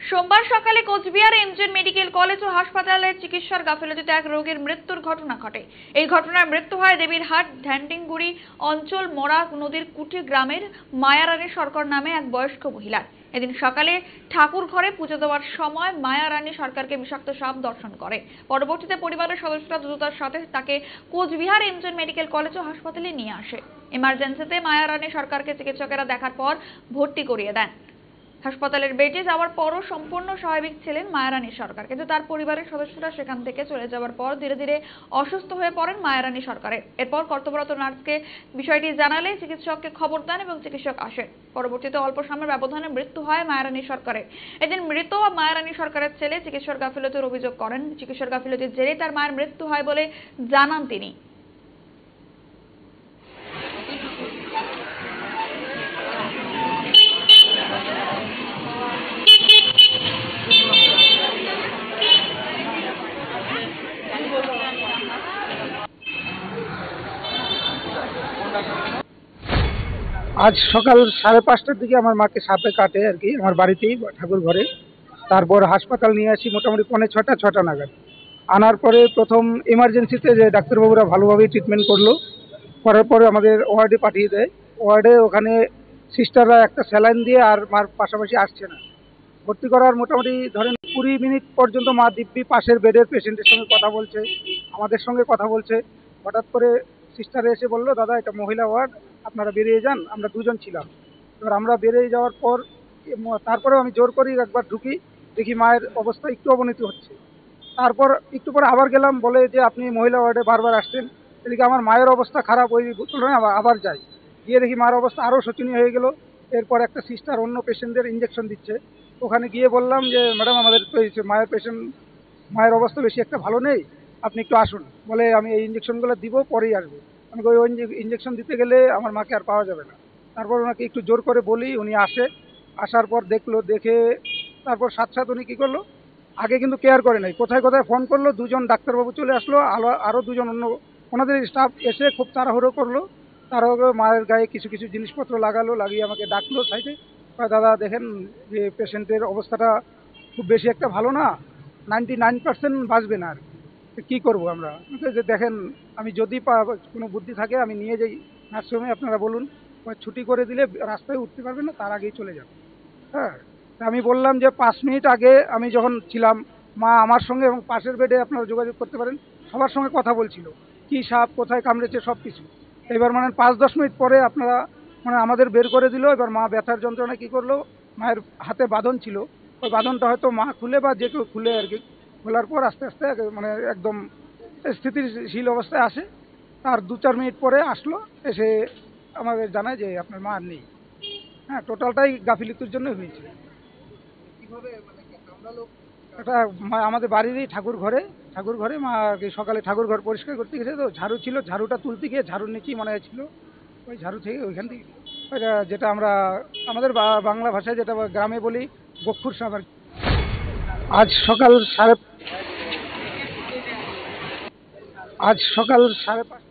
সোমবার সকালে Coochbehar MJN medical college ও হাসপাতালের চিকিৎসার গাফিলতিতে এক রোগীর মৃত্যুর ঘটনা ঘটে। এই ঘটনায় মৃত্যু হয় দেবীরহাট ধ্যানটিংগুড়ি অঞ্চল মোড়া নদীর কুঠি গ্রামের মায়ারানী সরকার নামে এক বয়স্ক মহিলার। এদিন সকালে ঠাকুর ঘরে পুজো দেওয়ার সময় মায়ারানী সরকারকে বিষাক্ত সাপ দর্শন করে। পরবর্তীতে পরিবারের সদস্যরা দ্রুততার সাথে তাকে কোচবিহার এমজেন মেডিকেল কলেজ ও হাসপাতালে নিয়ে আসে। এমার্জেন্সিতে মায়ারানী সরকারকে চিকিৎসকেরা দেখার পর ভর্তি করিয়ে দেন। হাসপাতালের বেডে যাওয়ার পরও সম্পূর্ণ স্বাভাবিক ছিলেন মায়ারানী সরকার, কিন্তু তার পরিবারের সদস্যরা সেখান থেকে চলে যাওয়ার পর ধীরে ধীরে অসুস্থ হয়ে পড়েন মায়ারানী সরকারের। এরপর কর্তব্যরত নার্সকে বিষয়টি জানালে চিকিৎসককে খবর দেন এবং চিকিৎসক আসেন। পরবর্তীতে অল্প সময়ের ব্যবধানে মৃত্যু হয় মায়ারানী সরকারের। এদিন মৃত মায়ারানী সরকারের ছেলে চিকিৎসার গাফিলতির অভিযোগ করেন। চিকিৎসার গাফিলতির জেরে তার মায়ের মৃত্যু হয় বলে জানান তিনি। আজ সকাল 5:30টার দিকে আমার মাকে সাপে কাটে আর কি, আমার বাড়িতেই ঠাকুর ঘরে। তারপর হাসপাতাল নিয়ে আসি মোটামুটি 6:45 নাগাদ। আনার পরে প্রথম এমার্জেন্সিতে যে ডাক্তারবাবুরা ভালোভাবেই ট্রিটমেন্ট করলো, করার পরে আমাদের ওয়ার্ডে পাঠিয়ে দেয়। ওয়ার্ডে ওখানে সিস্টাররা একটা স্যালাইন দিয়ে আর মার পাশাপাশি আসছে না। ভর্তি করার মোটামুটি ধরেন 20 মিনিট পর্যন্ত মা দিব্যি পাশের বেডের পেশেন্টের সঙ্গে কথা বলছে, আমাদের সঙ্গে কথা বলছে। হঠাৎ করে সিস্টার এসে বললো, দাদা এটা মহিলা ওয়ার্ড, আপনারা বেরিয়ে যান। আমরা দুজন ছিলাম। এবার আমরা বেরিয়ে যাওয়ার পর তারপরেও আমি জোর করি একবার ঢুকি, দেখি মায়ের অবস্থা একটু অবনতি হচ্ছে। তারপর একটু পরে আবার গেলাম, বলে যে আপনি মহিলা ওয়ার্ডে বারবার আসছেন। এদিকে আমার মায়ের অবস্থা খারাপ, ওই তুলনায় আবার যাই, গিয়ে দেখি মায়ের অবস্থা আরও শোচনীয় হয়ে গেল। এরপর একটা সিস্টার অন্য পেশেন্টদের ইঞ্জেকশন দিচ্ছে। ওখানে গিয়ে বললাম যে ম্যাডাম আমাদের তো মায়ের অবস্থা বেশি একটা ভালো নেই, আপনি একটু আসুন। বলে আমি এই ইঞ্জেকশনগুলো দিব, পরেই আসবো। আমি ওই ইঞ্জেকশন দিতে গেলে আমার মাকে আর পাওয়া যাবে না। তারপর ওনাকে একটু জোর করে বলি, উনি আসে। আসার পর দেখলো, দেখে তারপর সাথে উনি কী করলো, আগে কিন্তু কেয়ার করে নাই, কোথায় কোথায় ফোন করলো, দুজন ডাক্তারবাবু চলে আসলো, আরও দুজন অন্য ওনাদের স্টাফ এসে খুব তাড়াহুড়ো করলো। তারপরে মায়ের গায়ে কিছু কিছু জিনিসপত্র লাগালো, লাগিয়ে আমাকে ডাকলো সাইডে। দাদা দেখেন যে পেশেন্টের অবস্থাটা খুব বেশি একটা ভালো না, 99% বাঁচবে না। আর কী করবো আমরা? যে দেখেন, আমি যদি কোনো বুদ্ধি থাকে আমি নিয়ে যাই নার্সিংহোমে, আপনারা বলুন। ছুটি করে দিলে রাস্তায় উঠতে পারবেন না, তার আগেই চলে যাবে। হ্যাঁ, আমি বললাম যে 5 মিনিট আগে আমি যখন ছিলাম, মা আমার সঙ্গে এবং পাশের বেডে আপনারা যোগাযোগ করতে পারেন, সবার সঙ্গে কথা বলছিল, কি সাপ কোথায় কামড়েছে সব কিছু। এবার মানে 5-10 মিনিট পরে আপনারা আমাদের বের করে দিল। এবার মা ব্যথার যন্ত্রণা কী করলো, মায়ের হাতে বাঁধন ছিল, ওই বাঁধনটা হয়তো মা খুলে বা যে কেউ খুলে আর কি, খোলার পর আস্তে আস্তে একদম স্থিতিশীল অবস্থায় আসে। তার 2-4 মিনিট পরে আসলো, এসে আমাদের জানায় যে আপনার মা আর নেই। হ্যাঁ, টোটালটাই গাফিলতির জন্য হয়েছে। এটা আমাদের বাড়িরই ঠাকুর ঘরে মা সকালে ঠাকুর ঘর পরিষ্কার করতে গেছে, তো ঝাড়ু ছিল, ঝাড়ুটা তুলতে গিয়ে ঝাড়ুর নিচেই মনে হয়েছিল, ওই ঝাড়ু থেকে ওইখান থেকে ওইটা যেটা আমরা আমাদের বাংলা ভাষায় যেটা গ্রামে বলি গক্ষুর সাপ আর কি। আজ সকাল 5:30